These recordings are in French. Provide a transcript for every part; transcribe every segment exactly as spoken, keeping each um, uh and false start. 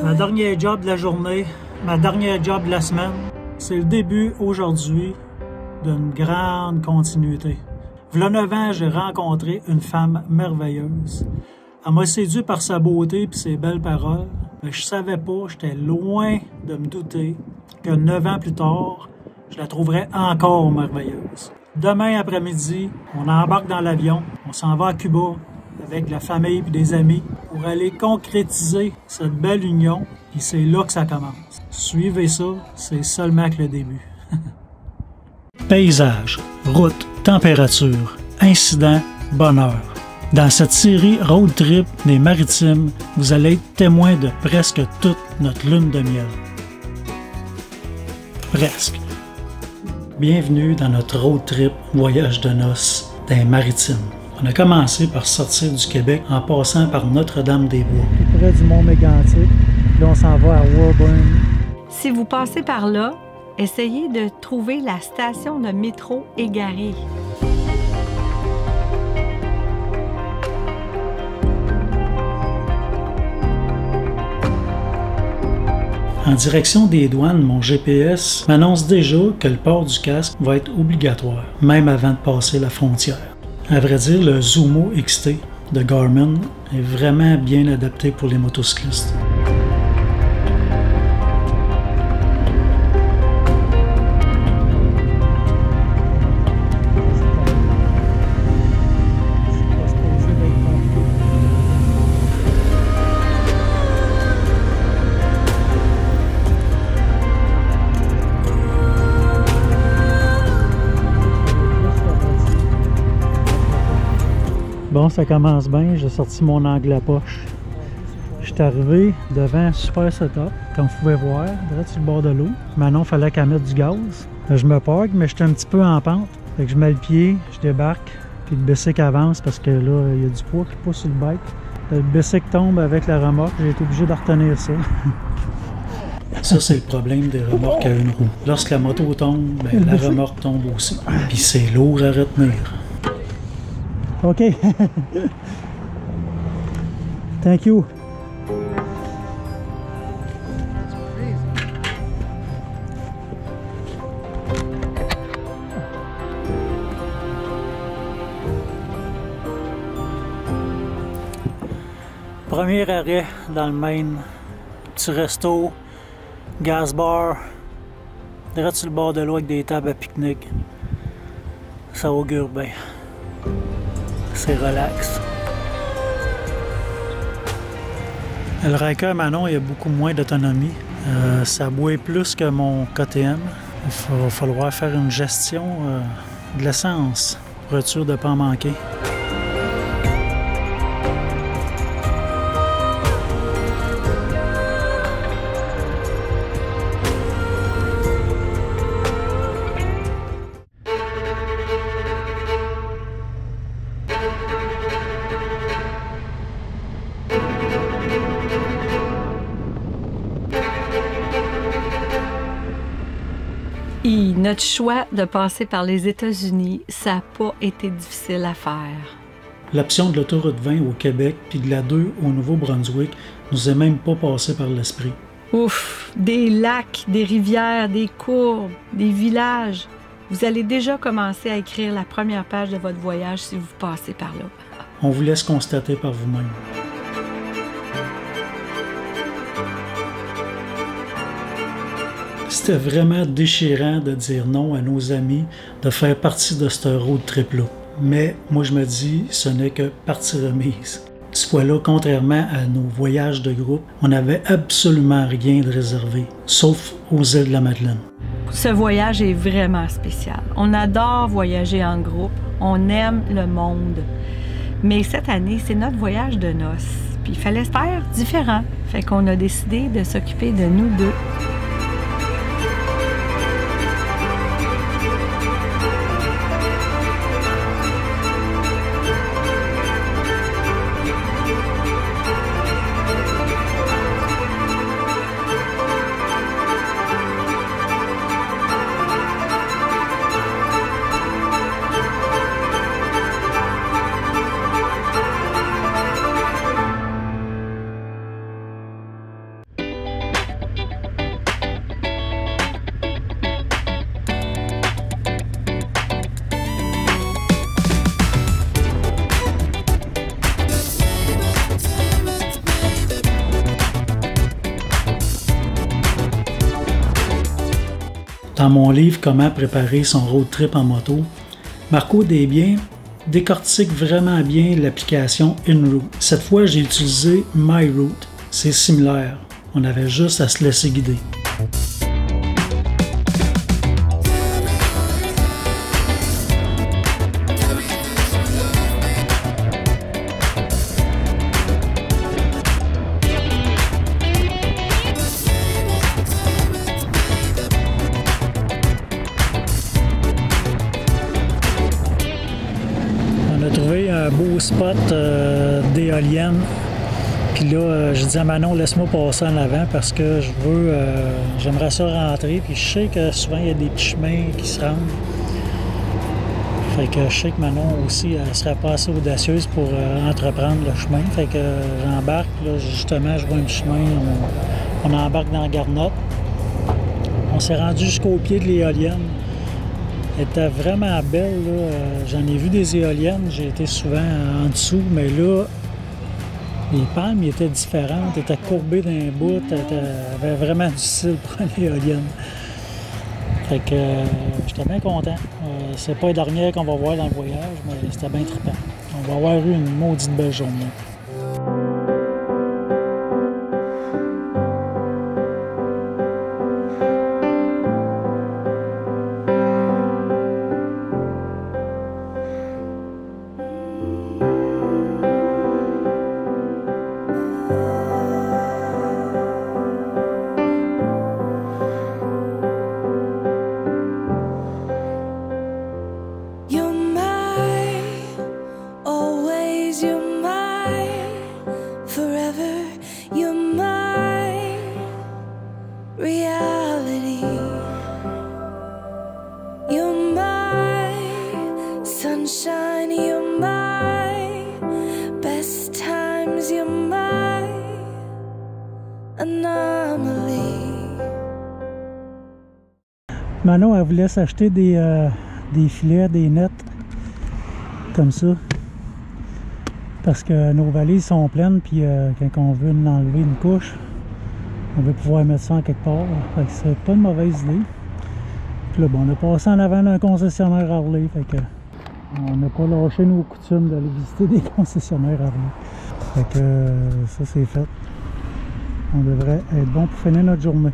Ma dernière job de la journée, ma dernière job de la semaine, c'est le début aujourd'hui d'une grande continuité. V'là neuf ans, j'ai rencontré une femme merveilleuse. Elle m'a séduit par sa beauté et ses belles paroles, mais je savais pas, j'étais loin de me douter que neuf ans plus tard, je la trouverais encore merveilleuse. Demain après-midi, on embarque dans l'avion, on s'en va à Cuba avec la famille et des amis pour aller concrétiser cette belle union, puis c'est là que ça commence. Suivez ça, c'est seulement que le début. Paysage, route, température, incident, bonheur. Dans cette série Road Trip des Maritimes, vous allez être témoin de presque toute notre lune de miel. Presque. Bienvenue dans notre road trip voyage de noces des Maritimes. On a commencé par sortir du Québec en passant par Notre-Dame-des-Bois. Près du Mont Mégantic, là on s'en va à Warburn. Si vous passez par là, essayez de trouver la station de métro égarée. En direction des douanes, mon G P S m'annonce déjà que le port du casque va être obligatoire, même avant de passer la frontière. À vrai dire, le Zumo X T de Garmin est vraiment bien adapté pour les motocyclistes. Bon, ça commence bien, j'ai sorti mon angle à poche. Je suis arrivé devant un super setup, comme vous pouvez voir, direct sur le bord de l'eau. Maintenant, il fallait qu'elle mette du gaz. Je me parque, mais j'étais un petit peu en pente. Fait que je mets le pied, je débarque, puis le bicycle avance parce que là, il y a du poids qui pousse sur le bike. Le bicycle tombe avec la remorque, j'ai été obligé de retenir ça. Ça, c'est le problème des remorques à une roue. Lorsque la moto tombe, ben, la remorque tombe aussi. Puis c'est lourd à retenir. OK. Thank you. Premier arrêt dans le Maine. Petit resto, gas bar, direct sur le bord de l'eau avec des tables à pique-nique. Ça augure bien. C'est relax. Le Ryker Manon, il y a beaucoup moins d'autonomie. Euh, ça boit plus que mon K T M. Il va falloir faire une gestion euh, de l'essence pour être sûr de ne pas en manquer. Et notre choix de passer par les États-Unis, ça n'a pas été difficile à faire. L'option de l'autoroute vingt au Québec puis de la deux au Nouveau-Brunswick nous est même pas passée par l'esprit. Ouf! Des lacs, des rivières, des courbes, des villages. Vous allez déjà commencer à écrire la première page de votre voyage si vous passez par là. On vous laisse constater par vous-même. C'était vraiment déchirant de dire non à nos amis, de faire partie de ce road trip-là. Mais moi, je me dis, ce n'est que partie remise. Ce fois-là, contrairement à nos voyages de groupe, on n'avait absolument rien de réservé, sauf aux îles de la Madeleine. Ce voyage est vraiment spécial. On adore voyager en groupe, on aime le monde. Mais cette année, c'est notre voyage de noces. Puis il fallait se faire différent. Fait qu'on a décidé de s'occuper de nous deux. Dans mon livre « Comment préparer son road trip en moto », Marco Desbiens décortique vraiment bien l'application InRoute. Cette fois, j'ai utilisé MyRoute. C'est similaire. On avait juste à se laisser guider. Beau spot euh, d'éolienne. Puis là, euh, je dis à Manon, laisse-moi passer en avant parce que je veux, euh, j'aimerais ça rentrer. Puis je sais que souvent, il y a des petits chemins qui se rendent. Fait que je sais que Manon aussi, elle serait pas assez audacieuse pour euh, entreprendre le chemin. Fait que euh, j'embarque, là, justement, je vois un chemin, on, on embarque dans la Garnotte. On s'est rendu jusqu'au pied de l'éolienne. Elle était vraiment belle, là. J'en ai vu des éoliennes, j'ai été souvent en dessous, mais là, les palmes étaient différentes, étaient courbées d'un bout, elles avaient vraiment du style pour une éolienne. Fait que euh, j'étais bien content. Euh, c'est pas les dernières qu'on va voir dans le voyage, mais c'était bien trippant. On va avoir eu une maudite belle journée. Manon, elle voulait s'acheter des, euh, des filets, des nets, comme ça, parce que nos valises sont pleines, puis euh, quand on veut enlever une couche, on veut pouvoir mettre ça en quelque part. Fait que c'est pas une mauvaise idée. Puis là, bon, on a passé en avant d'un concessionnaire Harley, fait que on n'a pas lâché nos coutumes d'aller visiter des concessionnaires Harley. Fait que euh, ça, c'est fait. On devrait être bon pour finir notre journée.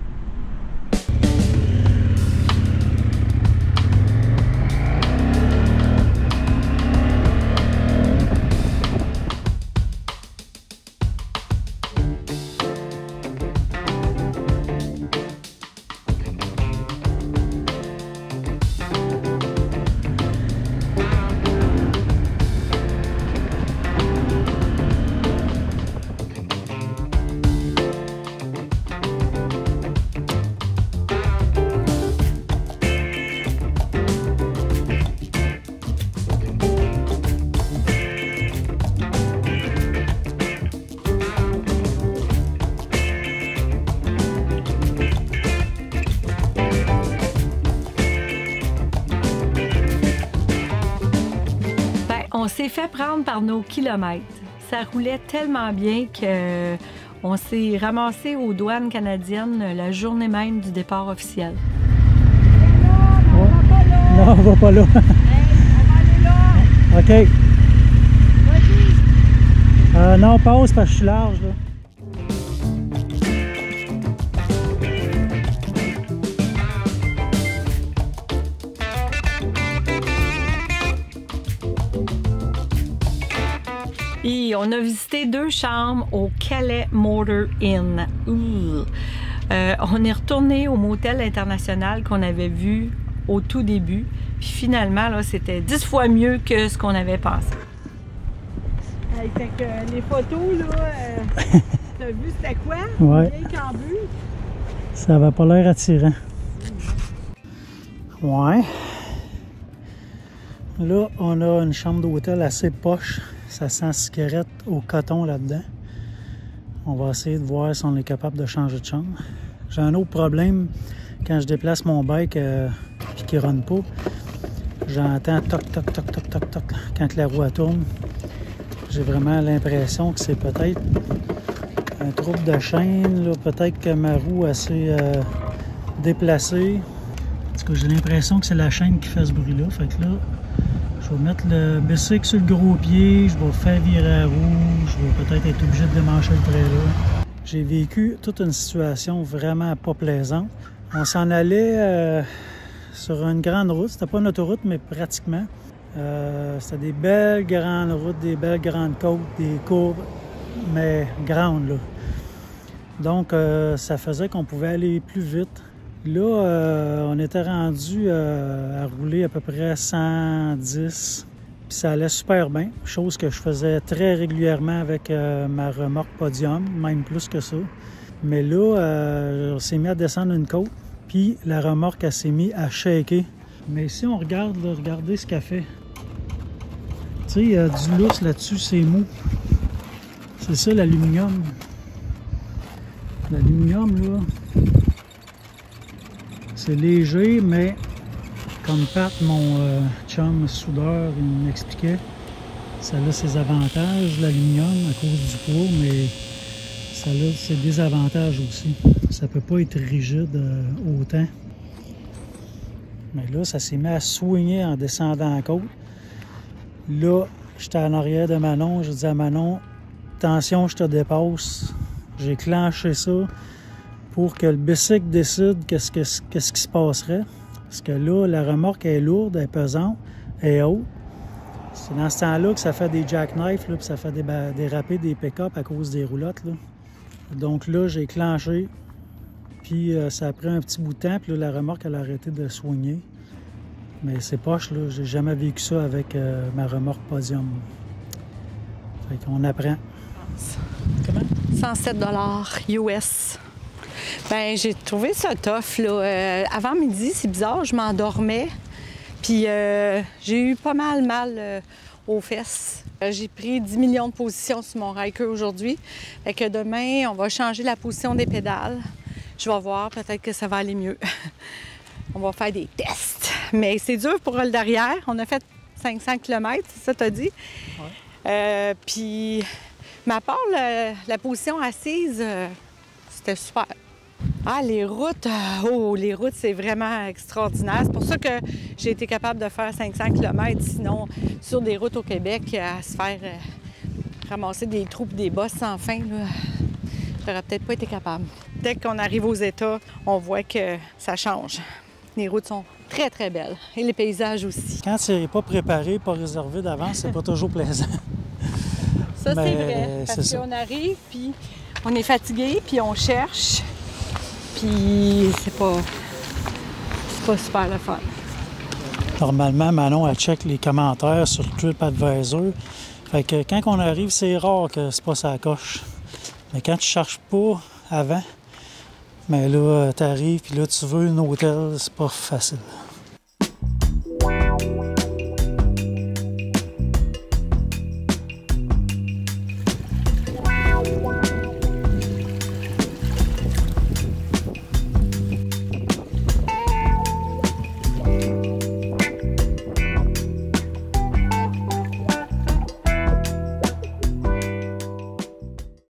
On s'est fait prendre par nos kilomètres. Ça roulait tellement bien que on s'est ramassé aux douanes canadiennes la journée même du départ officiel. Non, on va pas là. Non, on va pas là. Hey, on va aller là. OK. Vas-y. Euh, non, passe parce que je suis large, là. Et on a visité deux chambres au Calais Motor Inn. Euh, on est retourné au motel international qu'on avait vu au tout début. Puis finalement, là, c'était dix fois mieux que ce qu'on avait pensé. Hey, fait que les photos, là, euh, t'as vu c'était quoi? Ouais. Cambus. Ça avait pas l'air attirant. Ouais. Là, on a une chambre d'hôtel assez poche. Ça sent cigarette au coton là-dedans. On va essayer de voir si on est capable de changer de chambre. J'ai un autre problème quand je déplace mon bike euh, et qu'il ne run pas. J'entends toc toc toc toc toc toc quand la roue tourne. J'ai vraiment l'impression que c'est peut-être un trouble de chaîne. Peut-être que ma roue est assez euh, déplacée. En tout cas, j'ai l'impression que c'est la chaîne qui fait ce bruit-là. Fait que là, je vais mettre le bicycle sur le gros pied, je vais faire virer à roue, je vais peut-être être obligé de démancher le trailer. J'ai vécu toute une situation vraiment pas plaisante. On s'en allait euh, sur une grande route, c'était pas une autoroute, mais pratiquement. Euh, c'était des belles grandes routes, des belles grandes côtes, des courbes, mais grandes, là. Donc, euh, ça faisait qu'on pouvait aller plus vite. Là, euh, on était rendu euh, à rouler à peu près cent dix, puis ça allait super bien, chose que je faisais très régulièrement avec euh, ma remorque Podium, même plus que ça. Mais là, euh, on s'est mis à descendre une côte, puis la remorque, elle s'est mise à shaker. Mais si on regarde, là, regardez ce qu'elle fait. Tu sais, il y a du lousse là-dessus, c'est mou. C'est ça l'aluminium. L'aluminium, là, c'est léger, mais comme Pat, mon euh, chum soudeur, il m'expliquait, ça a ses avantages, l'aluminium, à cause du poids, mais ça a ses désavantages aussi. Ça peut pas être rigide euh, autant. Mais là, ça s'est mis à soigner en descendant la côte. Là, j'étais en arrière de Manon, je dis à Manon, attention, je te dépasse. J'ai clenché ça pour que le bicycle décide qu'est-ce, que, qu'est-ce qui se passerait. Parce que là, la remorque est lourde, elle est pesante, elle est haute. C'est dans ce temps-là que ça fait des jackknifes, là, puis ça fait des, déraper des pick-up à cause des roulottes. Là. Donc là, j'ai clenché, puis euh, ça a pris un petit bout de temps, puis là, la remorque, elle a arrêté de soigner. Mais c'est poche, là, j'ai jamais vécu ça avec euh, ma remorque Podium. Fait qu'on apprend. Comment? cent sept dollars U S. Ben j'ai trouvé ça tough, là. Euh, avant midi, c'est bizarre, je m'endormais. Puis euh, j'ai eu pas mal mal euh, aux fesses. Euh, j'ai pris dix millions de positions sur mon Ryker aujourd'hui. Fait que demain, on va changer la position des pédales. Je vais voir, peut-être que ça va aller mieux. On va faire des tests. Mais c'est dur pour le derrière. On a fait cinq cents kilomètres, c'est ça t'as dit? Ouais. Euh, puis, mais à part le, la position assise, euh, c'était super. Ah, les routes, euh, oh, les routes, c'est vraiment extraordinaire. C'est pour ça que j'ai été capable de faire cinq cents kilomètres. Sinon, sur des routes au Québec, à se faire euh, ramasser des trous et des bosses sans fin, là, j'aurais peut-être pas été capable. Dès qu'on arrive aux États, on voit que ça change. Les routes sont très, très belles. Et les paysages aussi. Quand tu n'es pas préparé, pas réservé d'avance, c'est pas toujours plaisant. Ça, c'est vrai. Parce qu'on arrive, puis on est fatigué, puis on cherche. Puis c'est pas... c'est pas super le fun. Normalement, Manon, elle check les commentaires sur TripAdvisor. Fait que quand on arrive, c'est rare que c'est pas sa coche. Mais quand tu cherches pas avant, mais là, t'arrives, puis là, tu veux un hôtel, c'est pas facile.